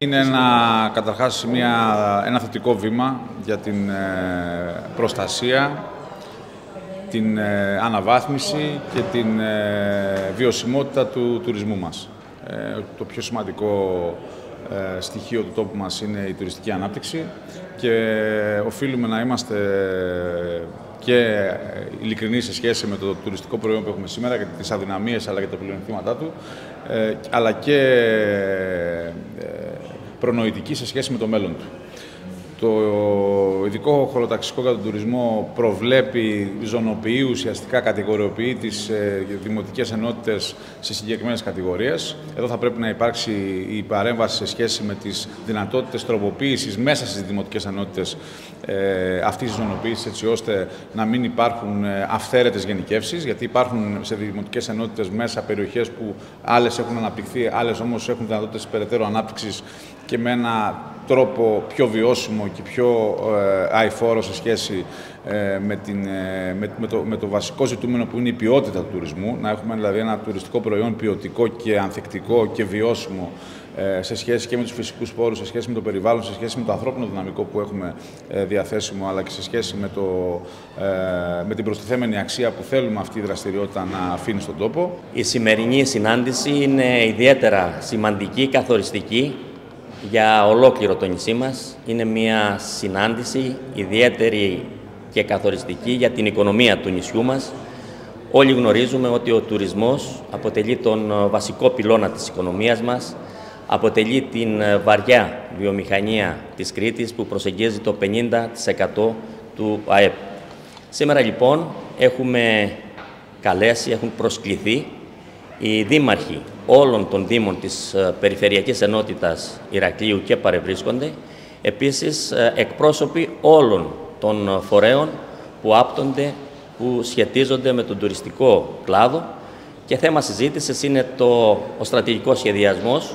Είναι καταρχάς ένα θετικό βήμα για την προστασία, την αναβάθμιση και την βιωσιμότητα του τουρισμού μας. Το πιο σημαντικό στοιχείο του τόπου μας είναι η τουριστική ανάπτυξη και οφείλουμε να είμαστε και ειλικρινοί σε σχέση με το τουριστικό προϊόν που έχουμε σήμερα και τις αδυναμίες αλλά και τα πλεονεκτήματά του, αλλά και προνοητική σε σχέση με το μέλλον του. Το ειδικό χωροταξικό για τον τουρισμό προβλέπει, ζωνοποιεί, ουσιαστικά κατηγοριοποιεί τις δημοτικές ενότητες σε συγκεκριμένες κατηγορίες. Εδώ θα πρέπει να υπάρξει η παρέμβαση σε σχέση με τις δυνατότητες τροποποίησης μέσα στις δημοτικές ενότητες αυτής της ζωνοποίησης, έτσι ώστε να μην υπάρχουν αυθαίρετες γενικεύσεις, γιατί υπάρχουν σε δημοτικές ενότητες μέσα περιοχές που άλλες έχουν αναπτυχθεί, άλλες όμως έχουν δυνατότητες περαιτέρω ανάπτυξης και με ένα τρόπο πιο βιώσιμο και πιο αειφόρο σε σχέση με το βασικό ζητούμενο που είναι η ποιότητα του τουρισμού. Να έχουμε δηλαδή ένα τουριστικό προϊόν ποιοτικό και ανθεκτικό και βιώσιμο σε σχέση και με τους φυσικούς πόρους, σε σχέση με το περιβάλλον, σε σχέση με το ανθρώπινο δυναμικό που έχουμε διαθέσιμο, αλλά και σε σχέση με την προστιθέμενη αξία που θέλουμε αυτή η δραστηριότητα να αφήνει στον τόπο. Η σημερινή συνάντηση είναι ιδιαίτερα σημαντική, καθοριστική για ολόκληρο το νησί μας. Είναι μια συνάντηση ιδιαίτερη και καθοριστική για την οικονομία του νησιού μας. Όλοι γνωρίζουμε ότι ο τουρισμός αποτελεί τον βασικό πυλώνα της οικονομίας μας, αποτελεί την βαριά βιομηχανία της Κρήτης που προσεγγίζει το 50% του ΑΕΠ. Σήμερα λοιπόν έχουν προσκληθεί οι δήμαρχοι όλων των δήμων της Περιφερειακής Ενότητας Ηρακλείου και παρευρίσκονται, επίσης εκπρόσωποι όλων των φορέων που άπτονται, που σχετίζονται με τον τουριστικό κλάδο, και θέμα συζήτησης είναι ο στρατηγικός σχεδιασμός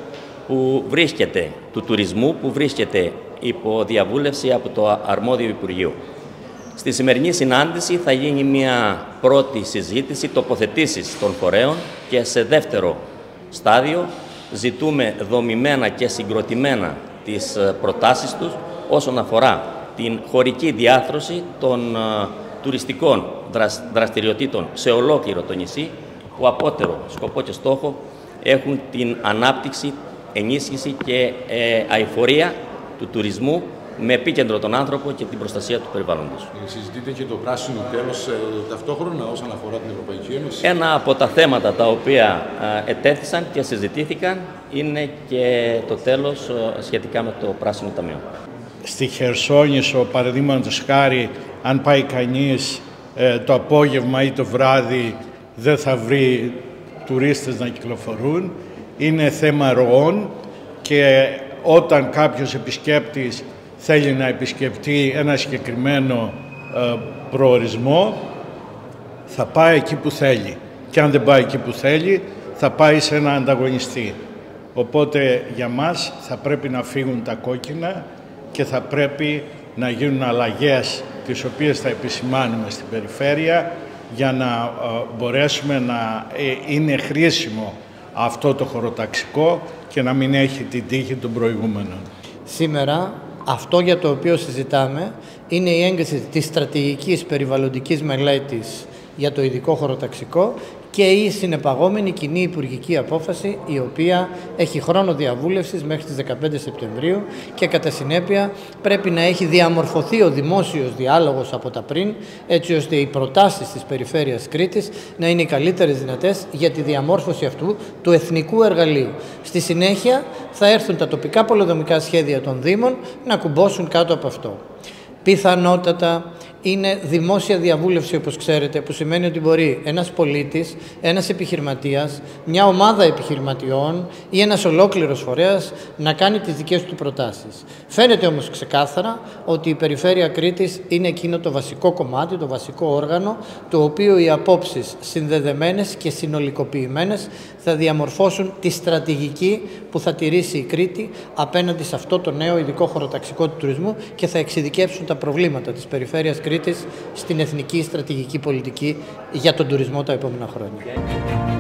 του τουρισμού που βρίσκεται υπό διαβούλευση από το αρμόδιο Υπουργείο. Στη σημερινή συνάντηση θα γίνει μια πρώτη συζήτηση, τοποθετήσεις των φορέων, και σε δεύτερο στάδιο ζητούμε δομημένα και συγκροτημένα τις προτάσεις τους όσον αφορά την χωρική διάρθρωση των τουριστικών δραστηριοτήτων σε ολόκληρο το νησί, που απότερο σκοπό και στόχο έχουν την ανάπτυξη, ενίσχυση και αειφορία του τουρισμού με επίκεντρο τον άνθρωπο και την προστασία του περιβάλλοντος. Συζητείτε και το πράσινο τέλος ταυτόχρονα όσον αφορά την Ευρωπαϊκή Ένωση. Ένα από τα θέματα τα οποία ετέθησαν και συζητήθηκαν είναι και το τέλος σχετικά με το πράσινο ταμείο. Στη Χερσόνησο, παραδείγματος χάρη, αν πάει κανείς το απόγευμα ή το βράδυ, δεν θα βρει τουρίστες να κυκλοφορούν. Είναι θέμα ροών, και όταν κάποιος επισκέπτης θέλει να επισκεφτεί ένα συγκεκριμένο προορισμό, θα πάει εκεί που θέλει. Και αν δεν πάει εκεί που θέλει, θα πάει σε ένα ανταγωνιστή. Οπότε για μας θα πρέπει να φύγουν τα κόκκινα και θα πρέπει να γίνουν αλλαγές, τις οποίες θα επισημάνουμε στην περιφέρεια, για να μπορέσουμε να είναι χρήσιμο αυτό το χωροταξικό και να μην έχει την τύχη των προηγούμενων. Σήμερα αυτό για το οποίο συζητάμε είναι η έγκριση της στρατηγικής περιβαλλοντικής μελέτης για το ειδικό χωροταξικό και η συνεπαγόμενη κοινή υπουργική απόφαση, η οποία έχει χρόνο διαβούλευσης μέχρι τις 15 Σεπτεμβρίου και κατά συνέπεια πρέπει να έχει διαμορφωθεί ο δημόσιος διάλογος από τα πριν, έτσι ώστε οι προτάσεις της Περιφέρειας Κρήτης να είναι οι καλύτερες δυνατές για τη διαμόρφωση αυτού του εθνικού εργαλείου. Στη συνέχεια θα έρθουν τα τοπικά πολεοδομικά σχέδια των Δήμων να κουμπώσουν κάτω από αυτό. Πιθανότατα είναι δημόσια διαβούλευση, όπως ξέρετε, που σημαίνει ότι μπορεί ένας πολίτης, ένας επιχειρηματίας, μια ομάδα επιχειρηματιών ή ένας ολόκληρος φορέας να κάνει τις δικές του προτάσεις. Φαίνεται όμως ξεκάθαρα ότι η Περιφέρεια Κρήτης είναι εκείνο το βασικό κομμάτι, το βασικό όργανο, το οποίο οι απόψεις συνδεδεμένες και συνολικοποιημένες θα διαμορφώσουν τη στρατηγική που θα τηρήσει η Κρήτη απέναντι σε αυτό το νέο ειδικό χωροταξικό του τουρισμού και θα εξειδικεύσουν τα προβλήματα της Περιφέρειας Κρήτης στην εθνική στρατηγική πολιτική για τον τουρισμό τα επόμενα χρόνια.